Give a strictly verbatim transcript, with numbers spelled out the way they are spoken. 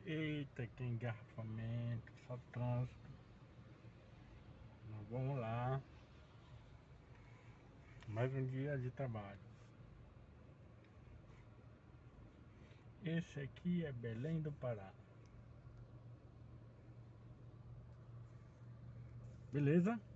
Eita, que engarrafamento, só trânsito. Mas vamos lá. Mais um dia de trabalho. Esse aqui é Belém do Pará. Beleza?